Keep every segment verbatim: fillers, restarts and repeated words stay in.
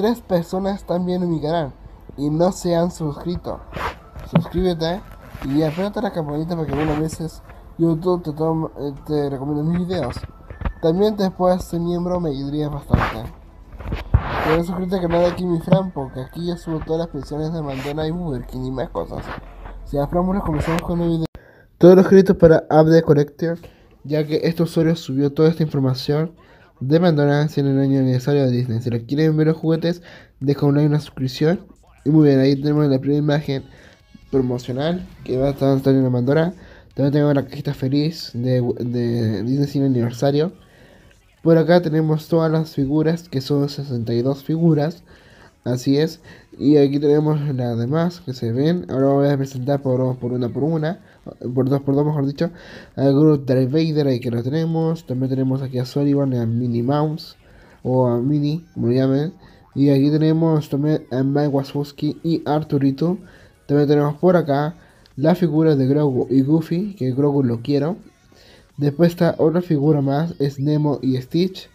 tres personas están viendo mi canal y no se han suscrito. Suscríbete y apréndete la campanita para que algunas veces YouTube te, toma, te recomienda mis videos. También te puedes ser miembro, me ayudaría bastante. Puedes suscribirte al canal de aquí mi Fran, porque aquí yo subo todas las pensiones de McDonald's y Burger King y más cosas. Si ya Fran, comenzamos con el video. Todos los créditos para Update Collector, ya que este usuario subió toda esta información de McDonald's en el año aniversario de Disney. Si lo quieren ver los juguetes, deja un like, una suscripción. Y muy bien, ahí tenemos la primera imagen promocional que va a estar en la Pandora. También tenemos la cajita feliz de, de Disney Cine Aniversario. Por acá tenemos todas las figuras, que son sesenta y dos figuras. Así es. Y aquí tenemos las demás que se ven. Ahora voy a presentar por, por una por una. Por dos por dos, mejor dicho. Al Groot Darth Vader, ahí que lo tenemos. También tenemos aquí a Sullivan, a Minnie Mouse. O a Minnie, como lo llamen. Y aquí tenemos también a Mike Wazowski y Arturito. También tenemos por acá la figura de Grogu y Goofy, que Grogu lo quiero. Después está otra figura más, es Nemo y Stitch.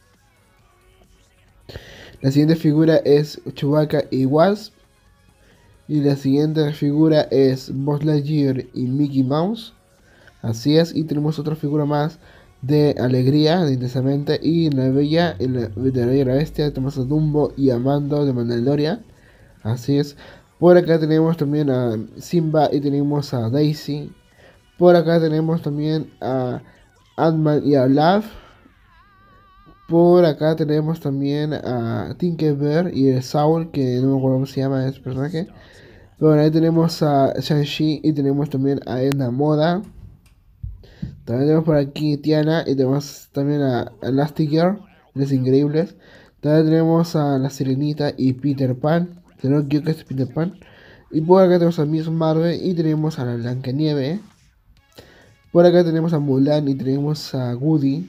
La siguiente figura es Chewbacca y Wasp. Y la siguiente figura es Buzz Lightyear y Mickey Mouse. Así es, y tenemos otra figura más de Alegría, de Intensamente, y La Bella y la, de la Bella y la Bestia. Tenemos a Dumbo y a Mando de Mandalorian. Así es. Por acá tenemos también a Simba y tenemos a Daisy. Por acá tenemos también a Ant-Man y a Olaf. Por acá tenemos también a Tinkerbell y a Saul, que no me acuerdo cómo se llama ese personaje. Pero ahí tenemos a Shang-Chi y tenemos también a Edna Moda. También tenemos por aquí Tiana y tenemos también a Elastigirl, Los Increíbles. También tenemos a la Sirenita y Peter Pan. Tenemos que es Peter Pan. Y por acá tenemos a Miss Marvel y tenemos a la Blancanieves. Por acá tenemos a Mulan y tenemos a Woody.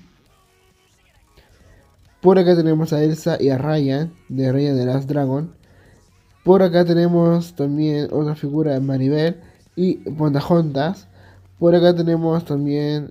Por acá tenemos a Elsa y a Ryan, de Raya de Last Dragon. Por acá tenemos también otra figura de Maribel y Pocahontas. Por acá tenemos también...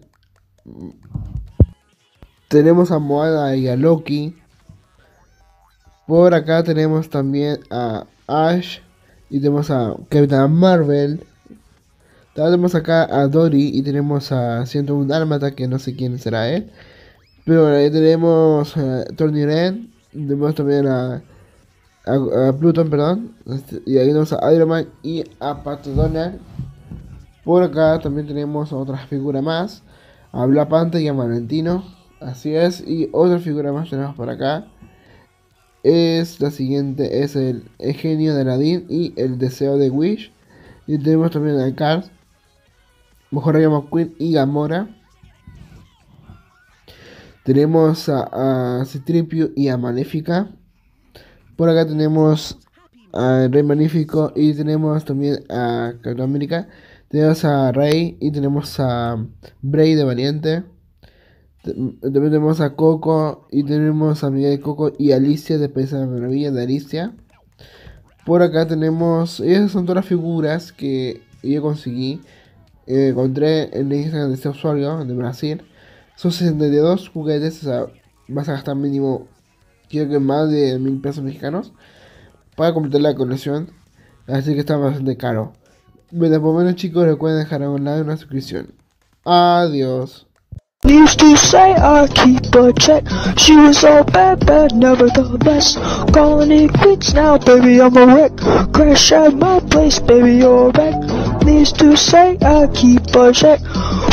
Tenemos a Moana y a Loki. Por acá tenemos también a Ash. Y tenemos a Captain Marvel. También tenemos acá a Dory y tenemos a ciento uno Dálmata, que no sé quién será él. Pero bueno, ahí tenemos a Tony Ren. Tenemos también a, a, a Pluton, perdón. Y ahí tenemos a Iron Man y a Pato Donald. Por acá también tenemos a otra figura más. A Black Panther y a Valentino. Así es. Y otra figura más tenemos por acá. Es la siguiente, es el, el genio de Aladdin y el deseo de Wish. Y tenemos también a Cars, Mejor Rayo McQueen y Gamora. Tenemos a, a Citripio y a Maléfica. Por acá tenemos a Rey Magnífico y tenemos también a Capitán América. Tenemos a Rey y tenemos a Bray de Valiente. También tenemos a Coco y tenemos a Miguel de Coco y Alicia de País de la Maravilla de Alicia. Por acá tenemos, esas son todas las figuras que yo conseguí. Eh, encontré en el Instagram de este usuario de Brasil. Son sesenta y dos juguetes, o sea, vas a gastar mínimo, creo que más de mil pesos mexicanos para completar la colección. Así que está bastante caro. Bueno, por lo menos chicos, recuerden dejar un like y una suscripción. Adiós. Used to say I keep a check. She was so bad, bad, never the best. Calling it quits now, baby, I'm a wreck. Crash at my place, baby, you're back. Used to say I keep a check.